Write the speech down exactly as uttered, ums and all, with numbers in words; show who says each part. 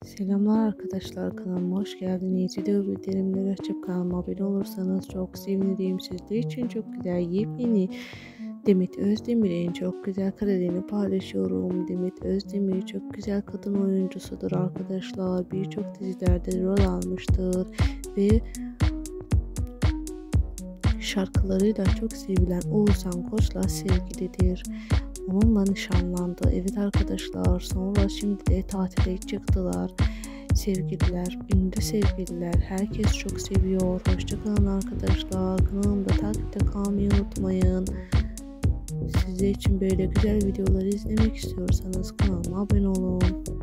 Speaker 1: Selamlar arkadaşlar, kanalıma hoş geldiniz. Video bildirimleri açıp kanalıma abone olursanız çok sevinirim. Sizler için çok güzel yepyeni Demet Özdemir'in çok güzel karelerini paylaşıyorum. Demet Özdemir çok güzel kadın oyuncusudur arkadaşlar. Birçok dizilerde rol almıştır ve şarkılarıyla çok sevilen Oğuzhan Koç'la sevgilidir. Onunla nişanlandı. Evet arkadaşlar, sonra şimdi de tatile çıktılar. Sevgililer, ünlü sevgililer. Herkes çok seviyor. Hoşçakalın arkadaşlar. Kanalımda takipte kalmayı unutmayın. Sizler için böyle güzel videoları izlemek istiyorsanız kanalıma abone olun.